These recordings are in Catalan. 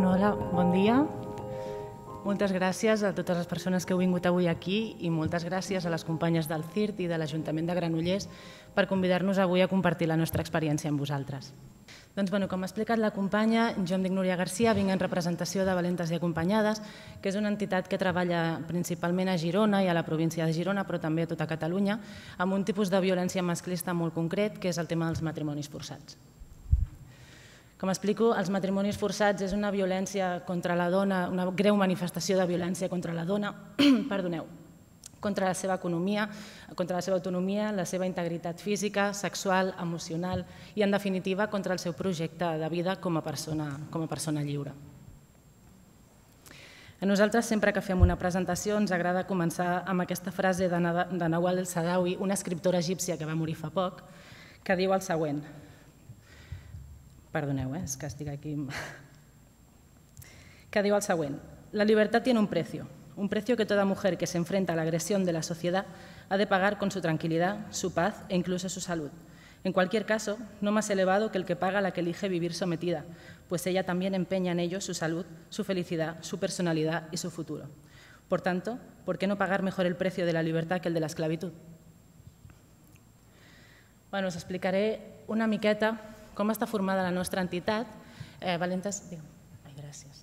Hola, bon dia. Moltes gràcies a totes les persones que heu vingut avui aquí i moltes gràcies a les companyes del CIRT i de l'Ajuntament de Granollers per convidar-nos avui a compartir la nostra experiència amb vosaltres. Doncs, com ha explicat la companya, jo em dic Núria Garcia, vinc en representació de Valentes i Acompanyades, que és una entitat que treballa principalment a Girona i a la província de Girona, però també a tota Catalunya, amb un tipus de violència masclista molt concret, que és el tema dels matrimonis forçats. Com explico, els matrimonis forçats és una violència contra la dona, una greu manifestació de violència contra la dona, contra la seva economia, contra la seva autonomia, la seva integritat física, sexual, emocional i, en definitiva, contra el seu projecte de vida com a persona lliure. A nosaltres, sempre que fem una presentació, ens agrada començar amb aquesta frase de Nawal el-Saadawi, una escriptora egípcia que va morir fa poc, que diu el següent. Perdoneu, és que estic aquí. Que diu el següent. La libertad tiene un precio que toda mujer que se enfrenta a la agresión de la sociedad ha de pagar con su tranquilidad, su paz e incluso su salud. En cualquier caso, no más elevado que el que paga la que elige vivir sometida, pues ella también empeña en ello su salud, su felicidad, su personalidad y su futuro. Por tanto, ¿por qué no pagar mejor el precio de la libertad que el de la esclavitud? Us explicaré una miqueta com està formada la nostra entitat. Valentes, ai, gràcies.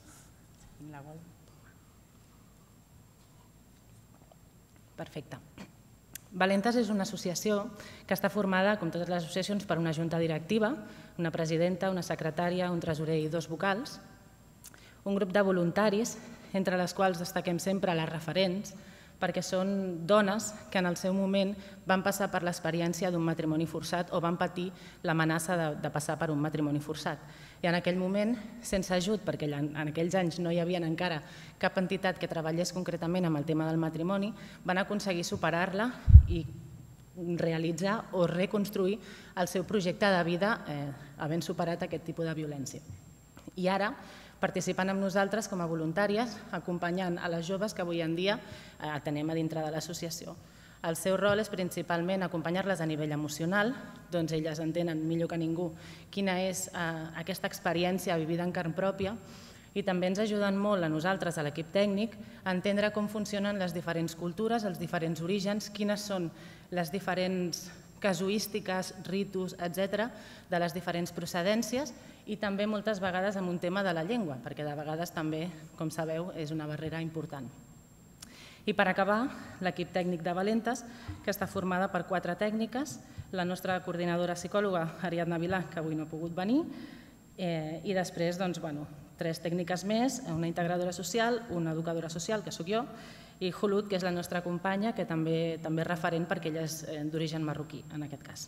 Perfecte. Valentes és una associació que està formada, com totes les associacions, per una junta directiva, una presidenta, una secretària, un tresorer i 2 vocals, un grup de voluntaris, entre les quals destaquem sempre les referents, perquè són dones que en el seu moment van passar per l'experiència d'un matrimoni forçat o van patir l'amenaça de passar per un matrimoni forçat. I en aquell moment, sense ajut, perquè en aquells anys no hi havia encara cap entitat que treballés concretament amb el tema del matrimoni, van aconseguir superar-la i realitzar o reconstruir el seu projecte de vida havent superat aquest tipus de violència. I ara, participant amb nosaltres com a voluntàries, acompanyant a les joves que avui en dia atenem a dintre de l'associació. El seu rol és principalment acompanyar-les a nivell emocional, doncs elles entenen millor que ningú quina és aquesta experiència vivida en carn pròpia i també ens ajuden molt a nosaltres, a l'equip tècnic, a entendre com funcionen les diferents cultures, els diferents orígens, quines són les diferents casuístiques, ritus, etc., de les diferents procedències i també moltes vegades amb un tema de la llengua, perquè de vegades també, com sabeu, és una barrera important. I per acabar, l'equip tècnic de Valentes, que està formada per 4 tècniques, la nostra coordinadora psicòloga, Ariadna Vilà, que avui no ha pogut venir, i després 3 tècniques més, una integradora social, una educadora social, que sóc jo, i Hulud, que és la nostra companya, que també és referent perquè ella és d'origen marroquí, en aquest cas.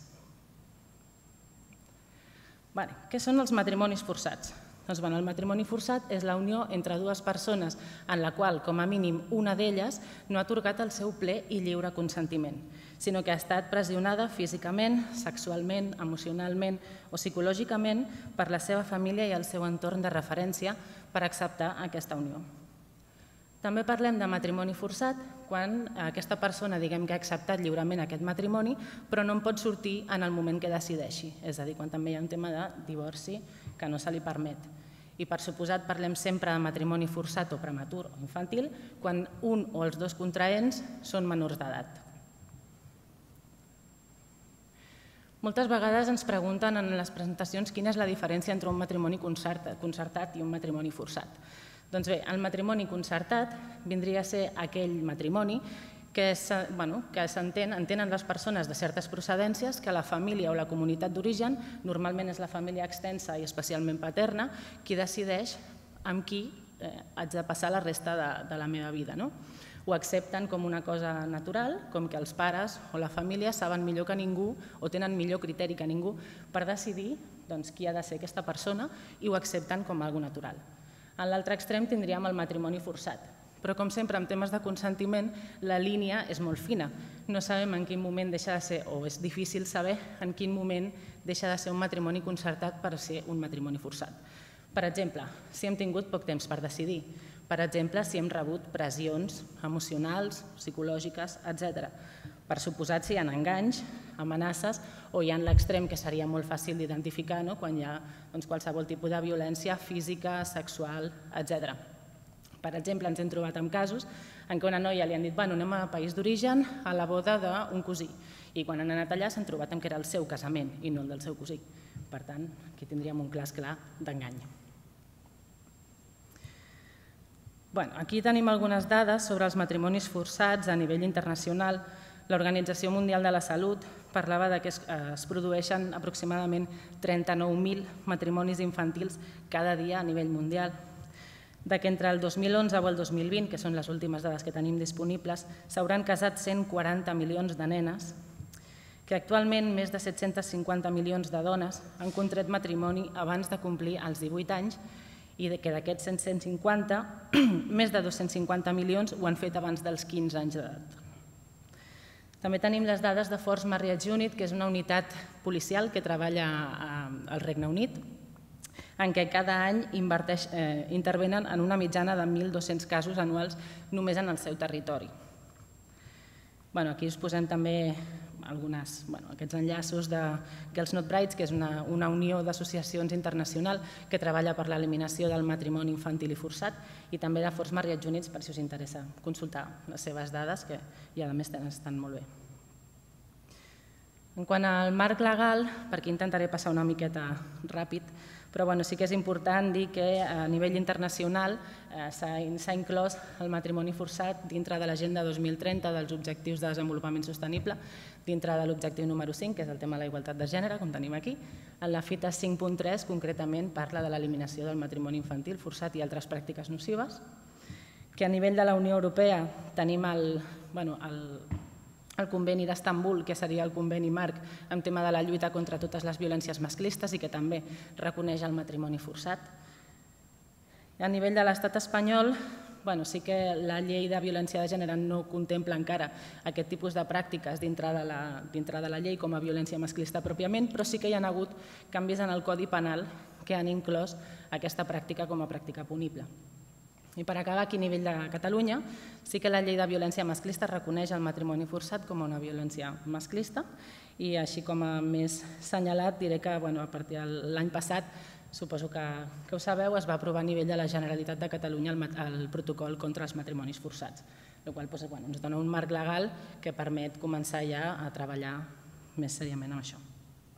Què són els matrimonis forçats? Doncs el matrimoni forçat és la unió entre 2 persones en la qual, com a mínim, una d'elles no ha atorgat el seu ple i lliure consentiment, sinó que ha estat pressionada físicament, sexualment, emocionalment o psicològicament per la seva família i el seu entorn de referència per acceptar aquesta unió. També parlem de matrimoni forçat quan aquesta persona diguem que ha acceptat lliurement aquest matrimoni però no en pot sortir en el moment que decideixi, és a dir, quan també hi ha un tema de divorci que no se li permet. I per suposat parlem sempre de matrimoni forçat o prematur o infantil quan un o els 2 contraents són menors d'edat. Moltes vegades ens pregunten en les presentacions quina és la diferència entre un matrimoni concertat i un matrimoni forçat. Doncs bé, el matrimoni concertat vindria a ser aquell matrimoni que entenen les persones de certes procedències que la família o la comunitat d'origen, normalment és la família extensa i especialment paterna, qui decideix amb qui haig de passar la resta de la meva vida. Ho accepten com una cosa natural, com que els pares o la família saben millor que ningú o tenen millor criteri que ningú per decidir qui ha de ser aquesta persona i ho accepten com una cosa natural. En l'altre extrem tindríem el matrimoni forçat, però com sempre en temes de consentiment la línia és molt fina. No sabem en quin moment deixa de ser, o és difícil saber en quin moment deixa de ser un matrimoni concertat per ser un matrimoni forçat. Per exemple, si hem tingut poc temps per decidir, per exemple, si hem rebut pressions emocionals, psicològiques, etc. Per suposat, si hi ha enganys, amenaces, o hi ha l'extrem que seria molt fàcil d'identificar quan hi ha qualsevol tipus de violència física, sexual, etc. Per exemple, ens hem trobat amb casos en què una noia li han dit anem a país d'origen a la boda d'un cosí i quan han anat allà s'han trobat que era el seu casament i no el del seu cosí. Per tant, aquí tindríem un cas clar d'engany. Aquí tenim algunes dades sobre els matrimonis forçats a nivell internacional. L'Organització Mundial de la Salut parlava que es produeixen aproximadament 39.000 matrimonis infantils cada dia a nivell mundial, que entre el 2011 o el 2020, que són les últimes dades que tenim disponibles, s'hauran casat 140 milions de nenes, que actualment més de 750 milions de dones han contret matrimoni abans de complir els 18 anys i que d'aquests 150, més de 250 milions ho han fet abans dels 15 anys d'edat. També tenim les dades de Forced Marriage Unit, que és una unitat policial que treballa al Regne Unit, en què cada any intervenen en una mitjana de 1.200 casos anuals només en el seu territori. Aquí us posem també aquests enllaços de Girls Not Brides, que és una unió d'associacions internacional que treballa per l'eliminació del matrimoni infantil i forçat, i també de Forced Marriage Unit, per si us interessa consultar les seves dades, que a més estan molt bé. En quant al marc legal, per aquí intentaré passar una miqueta ràpid, però sí que és important dir que a nivell internacional s'ha inclòs el matrimoni forçat dintre de l'Agenda 2030 dels Objectius de Desenvolupament Sostenible, dintre de l'objectiu número 5, que és el tema de la igualtat de gènere, com tenim aquí. En la fita 5.3, concretament, parla de l'eliminació del matrimoni infantil forçat i altres pràctiques nocives, que a nivell de la Unió Europea tenim el conveni d'Estambul, que seria el conveni marc en tema de la lluita contra totes les violències masclistes i que també reconeix el matrimoni forçat. A nivell de l'estat espanyol, sí que la llei de violència de gènere no contempla encara aquest tipus de pràctiques dintre de la llei com a violència masclista pròpiament, però sí que hi ha hagut canvis en el Codi Penal que han inclòs aquesta pràctica com a pràctica punible. I per acabar, aquí a nivell de Catalunya, sí que la llei de violència masclista reconeix el matrimoni forçat com una violència masclista i així com a més senyalat diré que a partir de l'any passat, suposo que ho sabeu, es va aprovar a nivell de la Generalitat de Catalunya el protocol contra els matrimonis forçats, la qual cosa ens dona un marc legal que permet començar ja a treballar més seriament amb això.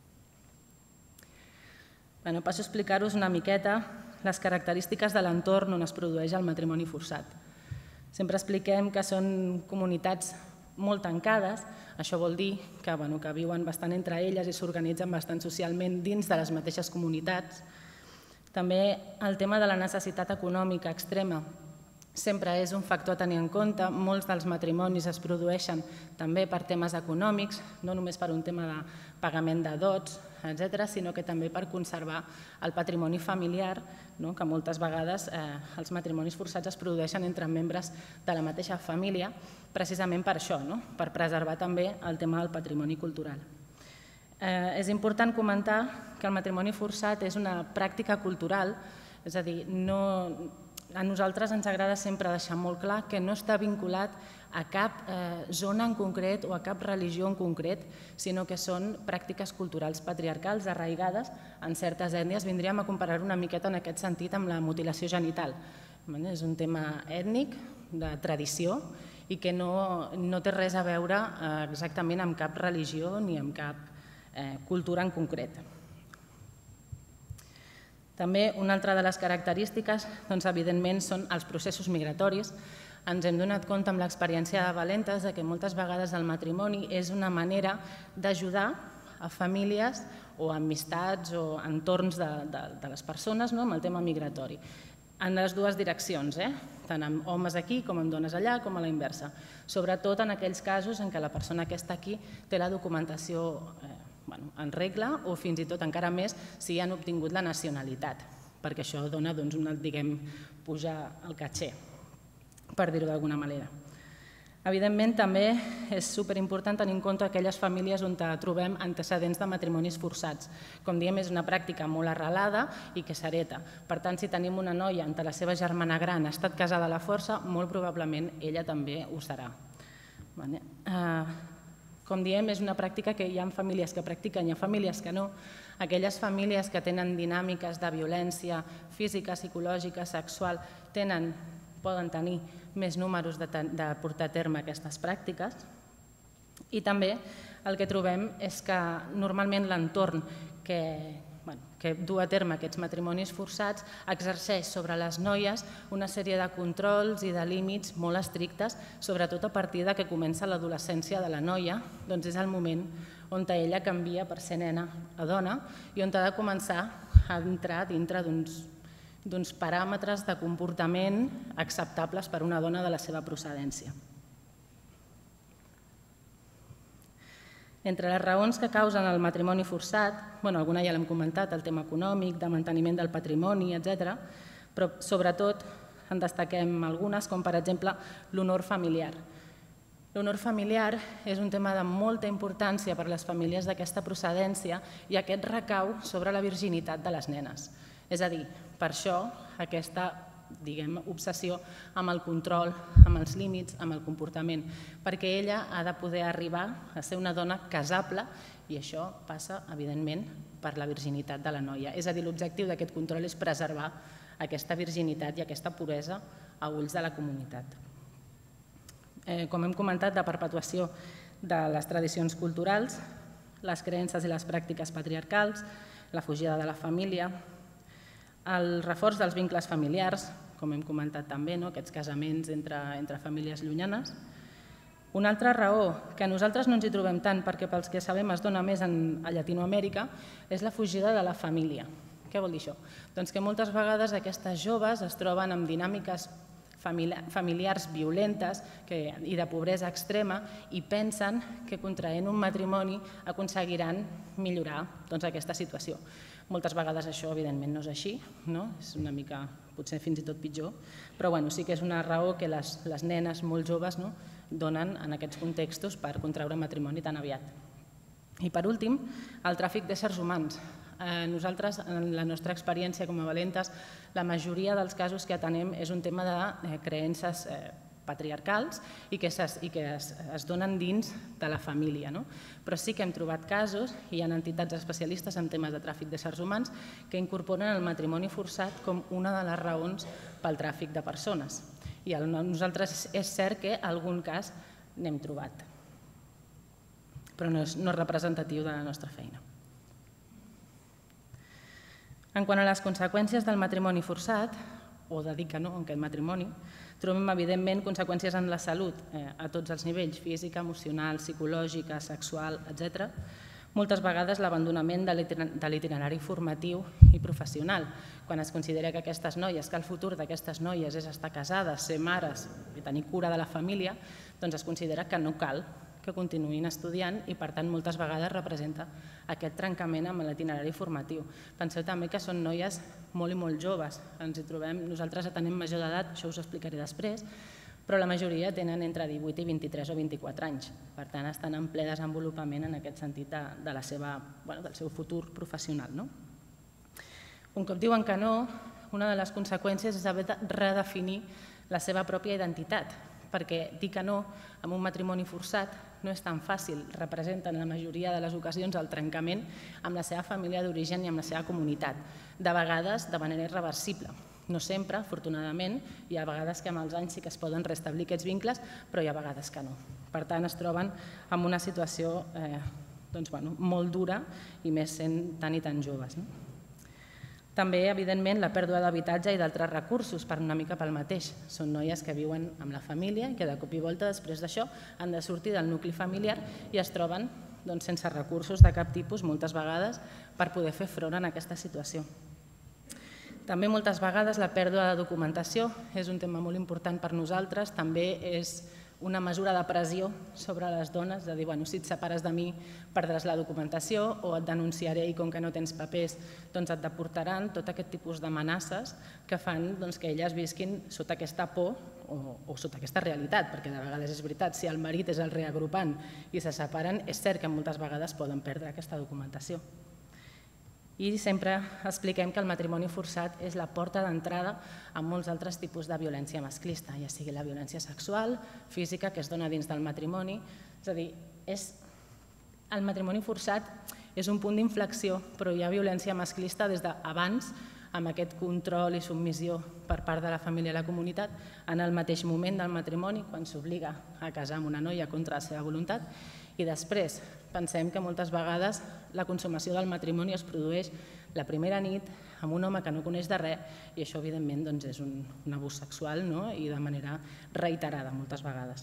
Passo a explicar-vos una miqueta les característiques de l'entorn on es produeix el matrimoni forçat. Sempre expliquem que són comunitats molt tancades, això vol dir que viuen bastant entre elles i s'organitzen bastant socialment dins de les mateixes comunitats. També el tema de la necessitat econòmica extrema sempre és un factor a tenir en compte. Molts dels matrimonis es produeixen també per temes econòmics, no només per un tema de pagament de dots, etc., sinó que també per conservar el patrimoni familiar, que moltes vegades els matrimonis forçats es produeixen entre membres de la mateixa família, precisament per això, per preservar també el tema del patrimoni cultural. És important comentar que el matrimoni forçat és una pràctica cultural, és a dir, a nosaltres ens agrada sempre deixar molt clar que no està vinculat a cap zona en concret o a cap religió en concret, sinó que són pràctiques culturals patriarcals arraigades en certes ètnies. Vindríem a comparar una miqueta en aquest sentit amb la mutilació genital. És un tema ètnic, de tradició, i que no té res a veure exactament amb cap religió ni amb cap cultura en concret. També una altra de les característiques, evidentment, són els processos migratoris. Ens hem donat compte amb l'experiència de Valentes que moltes vegades el matrimoni és una manera d'ajudar a famílies o amistats o entorns de les persones amb el tema migratori. En les dues direccions, tant amb homes aquí com amb dones allà, com a la inversa. Sobretot en aquells casos en què la persona que està aquí té la documentació en regla o fins i tot encara més si han obtingut la nacionalitat, perquè això dona pujar el caché, per dir-ho d'alguna manera. Evidentment, també és superimportant tenir en compte aquelles famílies on trobem antecedents de matrimonis forçats. Com diem, és una pràctica molt arrelada i que s'hereta. Per tant, si tenim una noia on la seva germana gran ha estat casada a la força, molt probablement ella també ho serà. Com diem, és una pràctica que hi ha famílies que practiquen, hi ha famílies que no. Aquelles famílies que tenen dinàmiques de violència física, psicològica, sexual, poden tenir més números de portar a terme aquestes pràctiques. I també el que trobem és que normalment l'entorn que du a terme aquests matrimonis forçats exerceix sobre les noies una sèrie de controls i de límits molt estrictes, sobretot a partir que comença l'adolescència de la noia, doncs és el moment on ella canvia per ser nena a dona i on ha de començar a entrar dintre d'uns paràmetres de comportament acceptables per una dona de la seva procedència. Entre les raons que causen el matrimoni forçat, alguna ja l'hem comentat, el tema econòmic, de manteniment del patrimoni, etc., però sobretot en destaquem algunes, com per exemple l'honor familiar. L'honor familiar és un tema de molta importància per a les famílies d'aquesta procedència i aquest recau sobre la virginitat de les nenes. És a dir, per això aquesta obsessió amb el control, amb els límits, amb el comportament, perquè ella ha de poder arribar a ser una dona casable i això passa, evidentment, per la virginitat de la noia. És a dir, l'objectiu d'aquest control és preservar aquesta virginitat i aquesta puresa a ulls de la comunitat. Com hem comentat, la perpetuació de les tradicions culturals, les creences i les pràctiques patriarcals, la fugida de la família, el reforç dels vincles familiars, com hem comentat també, aquests casaments entre famílies llunyanes. Una altra raó, que a nosaltres no ens hi trobem tant perquè pels que sabem es dona més a Llatinoamèrica, és la fugida de la família. Què vol dir això? Doncs que moltes vegades aquestes joves es troben amb dinàmiques familiars violentes i de pobresa extrema i pensen que contraient un matrimoni aconseguiran millorar aquesta situació. Moltes vegades això, evidentment, no és així, és una mica, potser fins i tot pitjor, però sí que és una raó que les nenes molt joves donen en aquests contextos per contraure matrimoni tan aviat. I per últim, el tràfic d'éssers humans. Nosaltres, en la nostra experiència com a valentes, la majoria dels casos que atenem és un tema de creences patriarcals i que es donen dins de la família. Però sí que hem trobat casos, i hi ha entitats especialistes en temes de tràfic d'éssers humans, que incorporen el matrimoni forçat com una de les raons pel tràfic de persones. I nosaltres és cert que algun cas n'hem trobat, però no és representatiu de la nostra feina. En quant a les conseqüències del matrimoni forçat, o de dir que no en aquest matrimoni, trobem evidentment conseqüències en la salut a tots els nivells, física, emocional, psicològica, sexual, etc. Moltes vegades l'abandonament de l'itinerari formatiu i professional. Quan es considera que aquestes noies, que el futur d'aquestes noies és estar casades, ser mares i tenir cura de la família, doncs es considera que no cal que continuïn estudiant i, per tant, moltes vegades representa aquest trencament amb l'itinerari formatiu. Penseu també que són noies molt i molt joves. Ens hi trobem, nosaltres atenem major d'edat, això us ho explicaré després, però la majoria tenen entre 18 i 23 o 24 anys. Per tant, estan en ple desenvolupament en aquest sentit del seu futur professional. Un cop diuen que no, una de les conseqüències és haver de redefinir la seva pròpia identitat, perquè dir que no amb un matrimoni forçat no és tan fàcil, representa en la majoria de les ocasions el trencament amb la seva família d'origen i amb la seva comunitat, de vegades de manera irreversible. No sempre, afortunadament, hi ha vegades que amb els anys sí que es poden restablir aquests vincles, però hi ha vegades que no. Per tant, es troben en una situació molt dura i més sent tan i tan joves. També, evidentment, la pèrdua d'habitatge i d'altres recursos per una mica pel mateix. Són noies que viuen amb la família i que de cop i volta després d'això han de sortir del nucli familiar i es troben sense recursos de cap tipus moltes vegades per poder fer front a aquesta situació. També moltes vegades la pèrdua de documentació és un tema molt important per nosaltres, també és una mesura de pressió sobre les dones, de dir, si et separes de mi perdràs la documentació o et denunciaré i com que no tens papers doncs et deportaran, tot aquest tipus d'amenaces que fan que elles visquin sota aquesta por o sota aquesta realitat, perquè de vegades és veritat, si el marit és el reagrupant i se separen, és cert que moltes vegades poden perdre aquesta documentació. I sempre expliquem que el matrimoni forçat és la porta d'entrada a molts altres tipus de violència masclista, ja sigui la violència sexual, física, que es dona dins del matrimoni. És a dir, és El matrimoni forçat és un punt d'inflexió, però hi ha violència masclista des d'abans, amb aquest control i submissió per part de la família i la comunitat, en el mateix moment del matrimoni, quan s'obliga a casar amb una noia contra la seva voluntat, i després pensem que moltes vegades la consumació del matrimoni es produeix la primera nit amb un home que no coneix de res, i això evidentment és un abús sexual i de manera reiterada moltes vegades.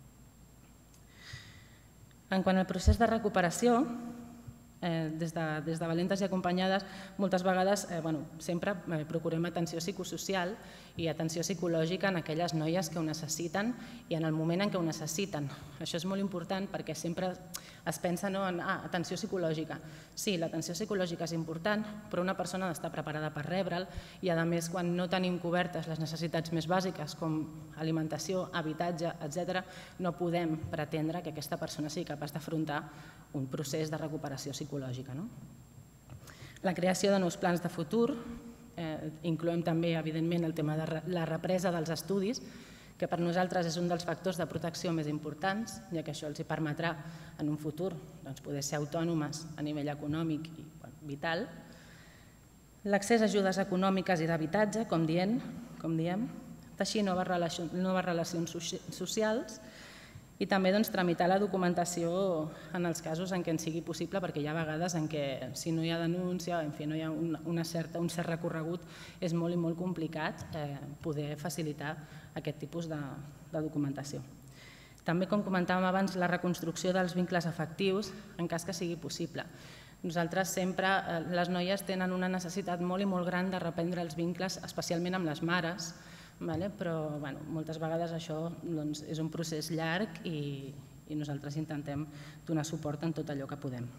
En quant al procés de recuperació, des de Valentes i Acompanyades, moltes vegades sempre procurem atenció psicosocial i atenció psicològica en aquelles noies que ho necessiten i en el moment en què ho necessiten. Això és molt important perquè sempre es pensa en atenció psicològica. Sí, l'atenció psicològica és important, però una persona ha d'estar preparada per rebre'l i, a més, quan no tenim cobertes les necessitats més bàsiques com alimentació, habitatge, etc., no podem pretendre que aquesta persona sigui capaç d'afrontar un procés de recuperació psicològica. La creació de nous plans de futur, incloem també, evidentment, el tema de la represa dels estudis, que per nosaltres és un dels factors de protecció més importants, ja que això els permetrà en un futur poder ser autònomes a nivell econòmic i vital. L'accés a ajudes econòmiques i d'habitatge, com diem, teixir noves relacions socials i també tramitar la documentació en els casos en què en sigui possible, perquè hi ha vegades en què si no hi ha denúncia, no hi ha un cert recorregut, és molt i molt complicat poder facilitar aquest tipus de documentació. També, com comentàvem abans, la reconstrucció dels vincles afectius en cas que sigui possible. Nosaltres sempre, les noies tenen una necessitat molt i molt gran de reprendre els vincles, especialment amb les mares, però moltes vegades això és un procés llarg i nosaltres intentem donar suport en tot allò que podem.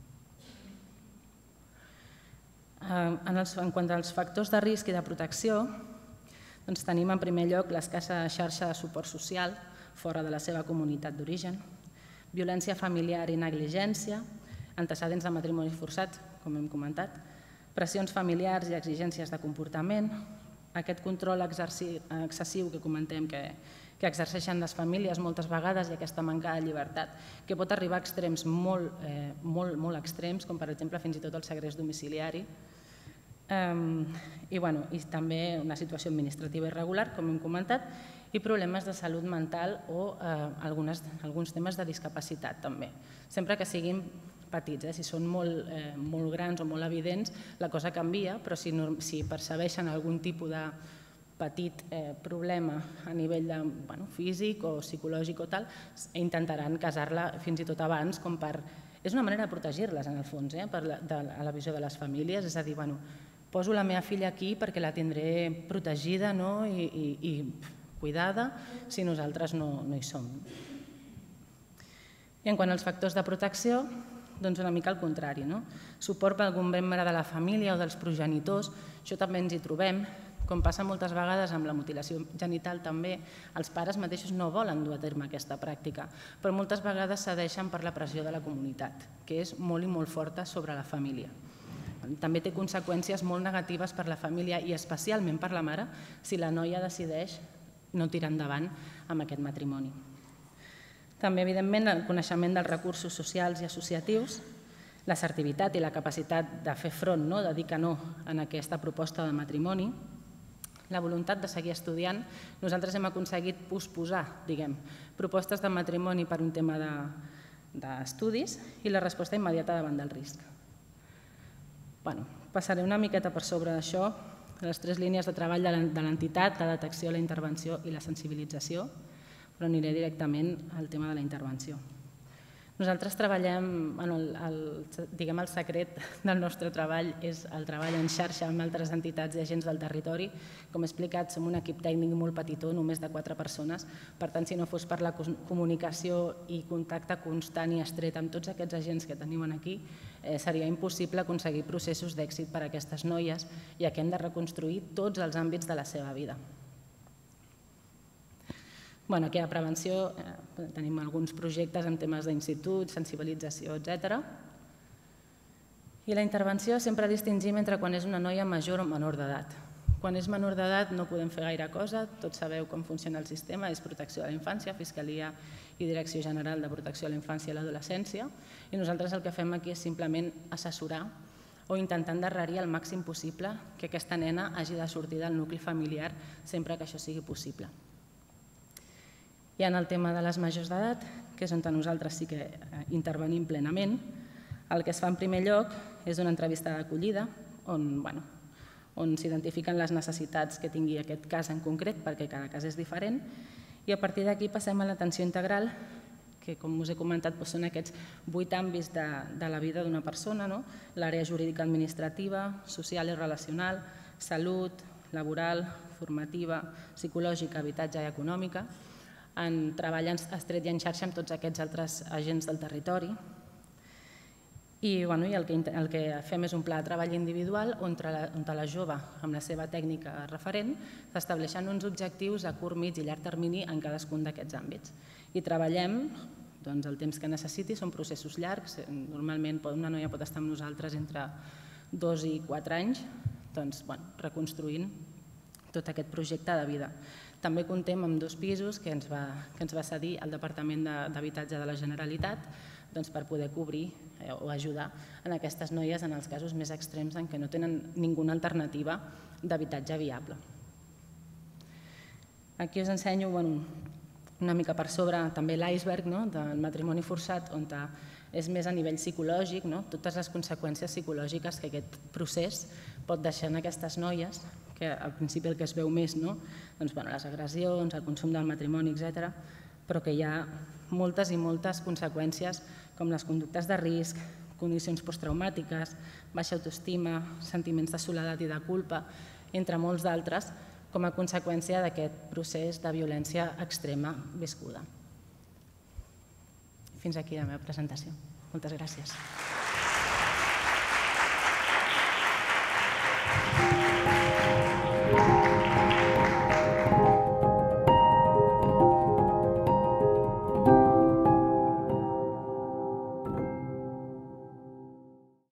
En quant als factors de risc i de protecció, tenim en primer lloc l'escassa xarxa de suport social fora de la seva comunitat d'origen, violència familiar i negligència, antecedents de matrimoni forçat, com hem comentat, pressions familiars i exigències de comportament, aquest control excessiu que comentem que exerceixen les famílies moltes vegades i aquesta manca de llibertat, que pot arribar a extrems molt extrems, com per exemple fins i tot el segrest domiciliari, i també una situació administrativa irregular, com hem comentat, i problemes de salut mental o alguns temes de discapacitat també. Sempre que siguin petits, si són molt grans o molt evidents, la cosa canvia, però si percebeixen algun tipus de petit problema a nivell físic o psicològic o tal, intentaran casar-la fins i tot abans, com per... És una manera de protegir-les, en el fons, a la visió de les famílies, és a dir, poso la meva filla aquí perquè la tindré protegida i cuidada si nosaltres no hi som. I en quant als factors de protecció, doncs una mica al contrari. Suport per algun membre de la família o dels progenitors, això també ens hi trobem. Com passa moltes vegades amb la mutilació genital també, els pares mateixos no volen dur a terme aquesta pràctica, però moltes vegades cedeixen per la pressió de la comunitat, que és molt i molt forta sobre la família. També té conseqüències molt negatives per la família i especialment per la mare si la noia decideix no tirar endavant amb aquest matrimoni. També, evidentment, el coneixement dels recursos socials i associatius, l'assertivitat i la capacitat de fer front, de dir que no en aquesta proposta de matrimoni, la voluntat de seguir estudiant. Nosaltres hem aconseguit posposar, propostes de matrimoni per un tema d'estudis i la resposta immediata davant del risc. Passaré una miqueta per sobre d'això, les 3 línies de treball de l'entitat, la detecció, la intervenció i la sensibilització, però aniré directament al tema de la intervenció. Nosaltres treballem, el secret del nostre treball és el treball en xarxa amb altres entitats i agents del territori. Com he explicat, som un equip tècnic molt petitó, només de 4 persones, per tant, si no fos per la comunicació i contacte constant i estret amb tots aquests agents que tenim aquí, seria impossible aconseguir processos d'èxit per a aquestes noies, ja que hem de reconstruir tots els àmbits de la seva vida. Aquí a prevenció tenim alguns projectes en temes d'institut, sensibilització, etc. I la intervenció sempre distingim entre quan és una noia major o menor d'edat. Quan és menor d'edat no podem fer gaire cosa, tots sabeu com funciona el sistema, és protecció de la infància, fiscalia i Direcció General de Protecció a la Infància i l'Adolescència, i nosaltres el que fem aquí és simplement assessorar o intentar endarrerir el màxim possible que aquesta nena hagi de sortir del nucli familiar sempre que això sigui possible. I en el tema de les majors d'edat, que és on nosaltres sí que intervenim plenament, el que es fa en primer lloc és una entrevista d'acollida on s'identifiquen les necessitats que tingui aquest cas en concret, perquè cada cas és diferent, i a partir d'aquí passem a l'atenció integral, que com us he comentat són aquests 8 àmbits de la vida d'una persona, l'àrea jurídica administrativa, social i relacional, salut, laboral, formativa, psicològica, habitatge i econòmica. En treball estret i en xarxa amb tots aquests altres agents del territori. I el que fem és un pla de treball individual on la jove, amb la seva tècnica referent, s'estableixen uns objectius a curt, mig i llarg termini en cadascun d'aquests àmbits. I treballem el temps que necessiti, són processos llargs, normalment una noia pot estar amb nosaltres entre 2 i 4 anys, reconstruint tot aquest projecte de vida. També comptem amb 2 pisos que ens va cedir el Departament d'Habitatge de la Generalitat per poder cobrir o ajudar en aquestes noies en els casos més extrems en què no tenen ninguna alternativa d'habitatge viable. Aquí us ensenyo una mica per sobre també l'iceberg del matrimoni forçat, on és més a nivell psicològic, totes les conseqüències psicològiques que aquest procés pot deixar en aquestes noies, que al principi el que es veu més, les agressions, el consum del matrimoni, etc., però que hi ha moltes i moltes conseqüències com les conductes de risc, condicions posttraumàtiques, baixa autoestima, sentiments de soledat i de culpa, entre molts d'altres, com a conseqüència d'aquest procés de violència extrema viscuda. Fins aquí la meva presentació. Moltes gràcies.